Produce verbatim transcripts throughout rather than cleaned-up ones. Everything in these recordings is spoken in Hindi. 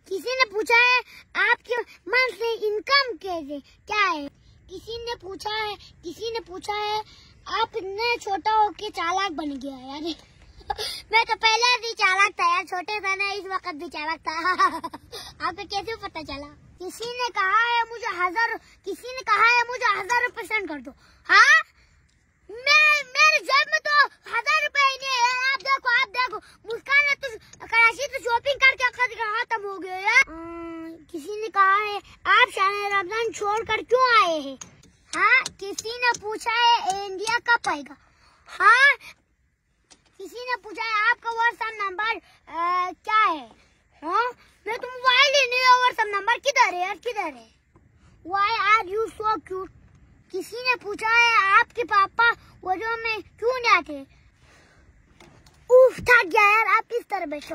किसी ने पूछा है आपके मन से इनकम कैसे क्या है। किसी ने पूछा है किसी ने पूछा है आप इतने छोटा होके चालाक बन गया यार। मैं तो पहले भी चालाक था यार, छोटे था ना, इस वक्त भी चालाक था। आपको कैसे पता चला? किसी ने कहा है मुझे हजार किसी ने कहा है मुझे हजार रुपए सेंड कर दो। हाँ, मैं मेरे जेब में तो हजार रुपए ही नहीं है। आप देखो आप देखो मुस्कान ने तो कराची से शॉपिंग करके खत्म हो गया यार। किसी ने कहा है आप शान रमजान छोड़कर क्यों आए हैं। हाँ, किसी ने पूछा है इंडिया कब आएगा। हाँ, किसी ने पूछा है आपका व्हाट्सएप नंबर क्या है। हाँ, मैं तो मोबाइल ही नहीं है, व्हाट्सएप नंबर किधर है यार, किधर है। Why are you so cute? किसी ने पूछा है आपके पापा वजह में क्यों नहीं आते। उफ, थक गया यार, आप किस तरह बैठो।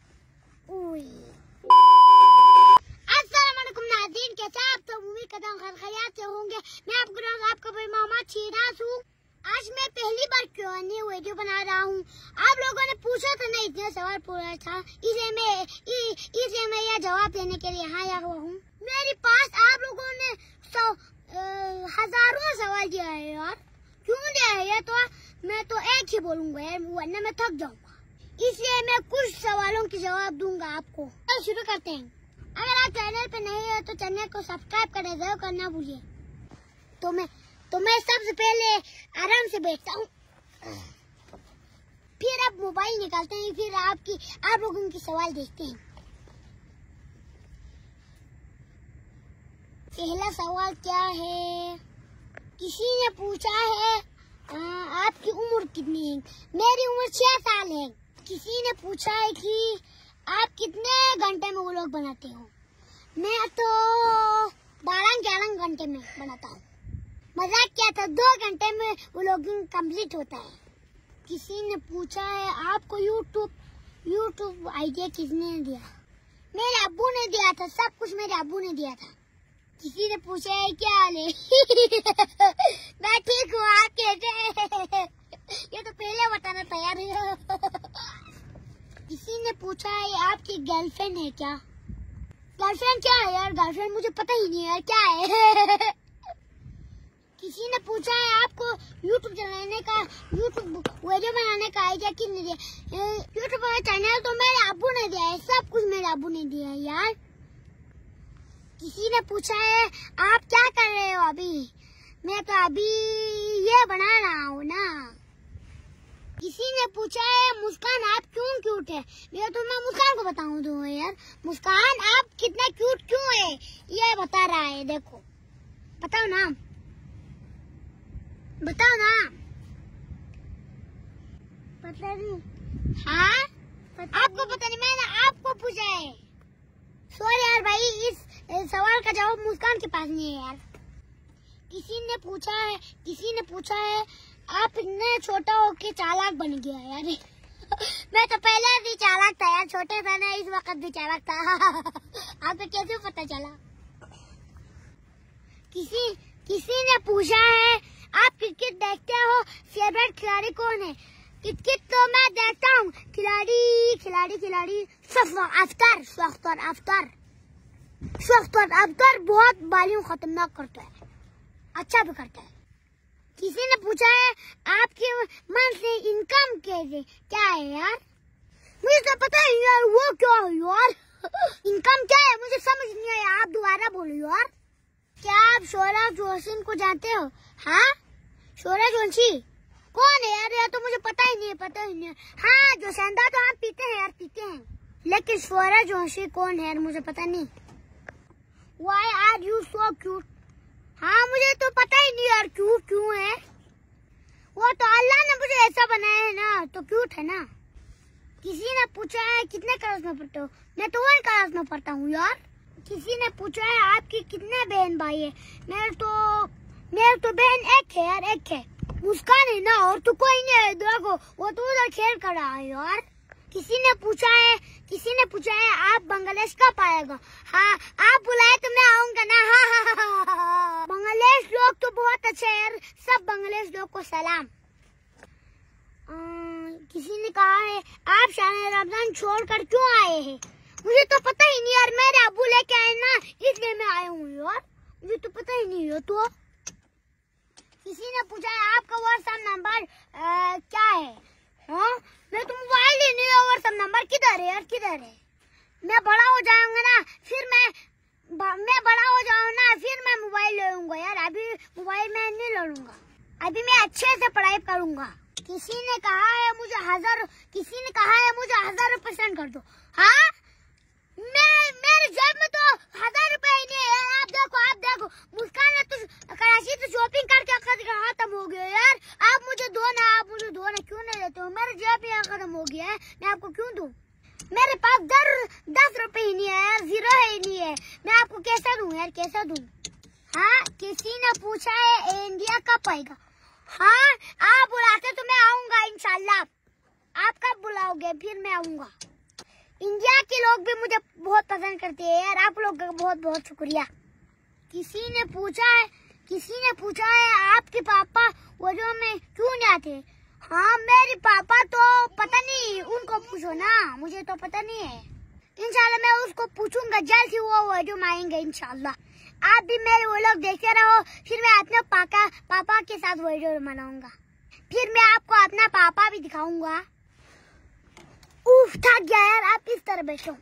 अस्सलाम वालेकुम नाज़रीन, कैसे आप तो उम्मीद करता हूँ खैरियत से होंगे। मैं आपको आपका भाई मोहम्मद शिराज हूँ। आज मैं पहली बार क्यों नहीं वीडियो बना रहा हूँ। आप लोगों ने पूछा था ना, इतने सवाल पूछा था, इसे मैं इसे मैं यह जवाब देने के लिए यहाँ आया हुआ हूँ। मेरे पास आप लोगों ने सौ हजारों सवाल दिया है यार, क्यों दिया है ये तो मैं तो एक ही बोलूंगा यार, वरना मैं थक जाऊंगा। इसलिए मैं कुछ सवालों के जवाब दूंगा आपको। तो शुरू करते हैं। अगर आप चैनल पे नहीं है तो चैनल को सब्सक्राइब करें, जरूर करना भूलिए। तो मैं तो मैं सबसे पहले आराम से बैठता हूँ, फिर आप मोबाइल निकालते हैं, फिर आपकी आप लोगों की सवाल देखते हैं। पहला सवाल क्या है। किसी ने पूछा है आ, आपकी उम्र कितनी है। मेरी उम्र छह साल है। किसी ने पूछा है कि आप कितने घंटे में व्लॉग बनाते हो। मैं तो बारह ग्यारह घंटे में बनाता हूँ। मजाक क्या था, दो घंटे में व्लॉगिंग कंप्लीट होता है। किसी ने पूछा है आपको यूट्यूब यूट्यूब आइडिया किसने दिया। मेरे अब्बू ने दिया था, सब कुछ मेरे अब्बू ने दिया था। किसी ने पूछा है क्या हाल है। मैं ठीक हूँ, आप कैसे। ये तो पहले बताना था यार। किसी ने पूछा है आपकी गर्लफ्रेंड है क्या। गर्लफ्रेंड क्या है यार, गर्लफ्रेंड मुझे पता ही नहीं है क्या है। किसी ने पूछा है आपको यूट्यूब चलाने का यूट्यूब वीडियो बनाने का आइडिया किसने दिया। यूट्यूब चैनल तो मेरे अब्बू ने दिया है, सब कुछ मेरे अब्बू ने दिया है यार। किसी ने पूछा है आप क्या कर रहे हो अभी। मैं तो अभी ये बना रहा हूँ ना। किसी ने पूछा है मुस्कान आप क्यों क्यूट है। मैं तो मैं मुस्कान को बताऊँ दूँ यार, मुस्कान आप कितना क्यूट क्यों है ये बता रहा है। देखो बताओ ना, बताओ ना। पता नहीं। हाँ, आपको पता नहीं, मैंने आपको पूछा है। सॉरी यार भाई, इस सवाल का जवाब मुस्कान के पास नहीं है यार। किसी ने पूछा है किसी ने पूछा है आप इतने छोटा होके चालाक बन गया यार। मैं तो पहले भी चालाक था यार, छोटे था ना, इस वक्त भी चालाक था। आपको कैसे पता चला? किसी किसी ने पूछा है आप क्रिकेट देखते हो, फेवरेट खिलाड़ी कौन है। क्रिकेट तो मैं देखता हूँ, खिलाड़ी खिलाड़ी खिलाड़ी अफ्तार अफ्तार अफ्तार अफ्तार अफ्तार बहुत बालियों खतरनाक करता है, अच्छा भी करता है। किसी ने पूछा है आपके मन से इनकम कैसे क्या है यार। मुझे तो पता ही यार, वो क्या है यार। इनकम क्या है मुझे समझ नहीं आया, आप दोबारा बोलो यार। क्या आप शोरा जोशी को जानते हो। हाँ, शोरा जोशी कौन है यार, ये तो मुझे पता ही नहीं है, पता ही नहीं है। हाँ, जो सेंधा तो हम पीते हैं यार, पीते हैं, लेकिन शोरा जोशी कौन है यार मुझे पता नहीं। Why are you so cute? हाँ, मुझे तो पता ही नहीं यार क्यों क्यों है। वो तो अल्लाह ने मुझे ऐसा बनाया है ना, तो क्यूट है ना। किसी ने पूछा है कितने क्लास में पढ़ते हो। मैं तो वन क्लास में पढ़ता हूँ यार। किसी ने पूछा है आपकी कितने बहन भाई है। मेरे तो मेरे तो बहन एक है यार, एक है, मुस्कान है ना, और तो कोई नहीं है। देखो वो तो उधर खेल कर रहा है यार। किसी ने पूछा है किसी ने पूछा है आप बांग्लादेश कब आएगा। हाँ, आप बुलाए तो मैं आऊंगा ना। हाँ हाँ हाँ हाँ। बांग्लादेश लोग तो बहुत अच्छे हैं यार, सब बांग्लादेश लोग को सलाम। आ, किसी ने कहा है आप शान रमजान छोड़कर क्यों आए हैं। मुझे तो पता ही नहीं यार, भाई मैं आया हूँ यार, मुझे तो पता ही नहीं है। तो किसी ने पूछा है आपका व्हाट्सएप नंबर क्या है? हाँ मैं तो मोबाइल ही नहीं है, व्हाट्सएप नंबर किधर है यार, किधर है? मैं बड़ा हो जाऊंगा ना, फिर मैं मैं बड़ा हो जाऊँ ना, फिर मैं मोबाइल ले लूंगा यार, अभी मोबाइल मैं नहीं ले लूंगा, अभी मैं अच्छे से पढ़ाई करूंगा। किसी ने कहा है मुझे हजार किसी ने कहा है मुझे हजार रुपए सेंड कर दो। हाँ मैं मेरे जेब में तो हजार रुपए ही नहीं है यार। आप देखो आप देखो मुस्कान ने तो कराची से शॉपिंग करके खत्म हो गया यार। आप मुझे दो ना, आप मुझे दो ना, क्यों नहीं देते हो? मेरे जेब में खत्म हो गया है, मैं आपको क्यों दूं? मेरे पास दर दस रुपए ही नहीं है यार, जीरो ही नहीं है, मैं आपको कैसे दूं यार, कैसे दूं? हाँ किसी ने पूछा है इंडिया कब आएगा? हाँ आप बुलाते तो मैं आऊंगा इंशाल्लाह। आप कब बुलाओगे? फिर मैं आऊंगा। इंडिया के लोग भी मुझे बहुत पसंद करते हैं यार, आप लोग का बहुत बहुत शुक्रिया। किसी ने पूछा है किसी ने पूछा है आपके पापा वजह में क्यों नहीं आते? हाँ मेरे पापा तो पता नहीं, उनको पूछो ना, मुझे तो पता नहीं है। इंशाल्लाह मैं उसको पूछूंगा, जल्द ही वो वजह में आएंगे इंशाल्लाह। आप भी मेरे वो लोग देखते रहो, फिर मैं अपने पापा पापा के साथ वीडियो बनाऊंगा, फिर मैं आपको अपना पापा भी दिखाऊंगा। उफ थक गया यार, आप इस तरह बैठो।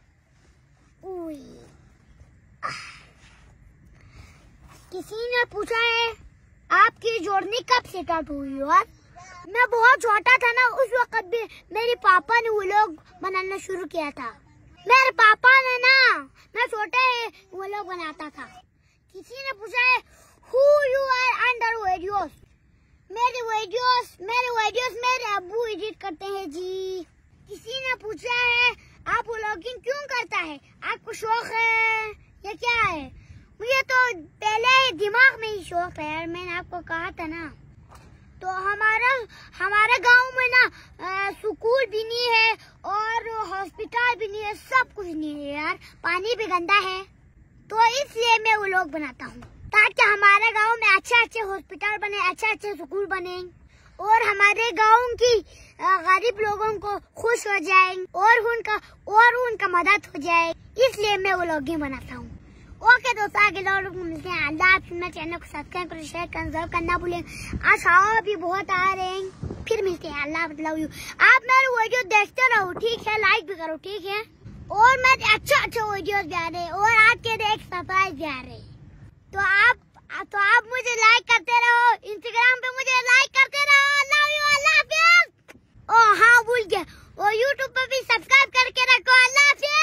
किसी ने पूछा है आपकी जोड़नी कब से स्टार्ट हुई यार? मैं बहुत छोटा था ना, उस वक्त भी मेरे पापा ने वो लोग बनाना शुरू किया था। मेरे पापा ने ना, मैं छोटे वो लोग बनाता था। किसी ने पूछा है who you are under videos? मेरे वीडियोस मेरे वीडियोस मेरे अब्बू एडिट करते हैं जी। किसी ने पूछा है आप व्लॉगिंग क्यों करता है? आपको शौक है या क्या है? मुझे तो पहले दिमाग में ही शौक है यार, मैंने आपको कहा था ना। तो हमारा हमारे गांव में ना स्कूल भी नहीं है और हॉस्पिटल भी नहीं है, सब कुछ नहीं है यार, पानी भी गंदा है। तो इसलिए मैं वो लोग बनाता हूँ ताकि हमारे गांव में अच्छे अच्छे हॉस्पिटल बने, अच्छे अच्छे स्कूल बने और हमारे गांव की गरीब लोगों को खुश हो जाए और उनका और उनका मदद हो जाए, इसलिए मैं वो लोग बनाता हूँ। ओके दोस्तों, आगे लोग मिलते हैं। अल्लाह हाफ़िज़। मेरे चैनल को सब्सक्राइब करें, शेयर करें, जरूर करना भूलें। आज हवा भी बहुत आ रहे हैं, फिर मिलते हैं। अल्लाह हाफ़िज़। आप मेरे वीडियो देखते रहो, ठीक है? लाइक भी करो, ठीक है? और मेरे अच्छा अच्छा वीडियोस भी आ रहे हैं और आज के एक सरप्राइज भी आ रहे हैं। तो आप तो आप मुझे लाइक करते रहो, इंस्टाग्राम पे मुझे लाइक करते रहो। लव यू, अल्लाह हाफ़िज़। ओ हाँ भूल गया, और यूट्यूब पे भी सब्सक्राइब करके रखो। अल्लाह हाफ़िज़।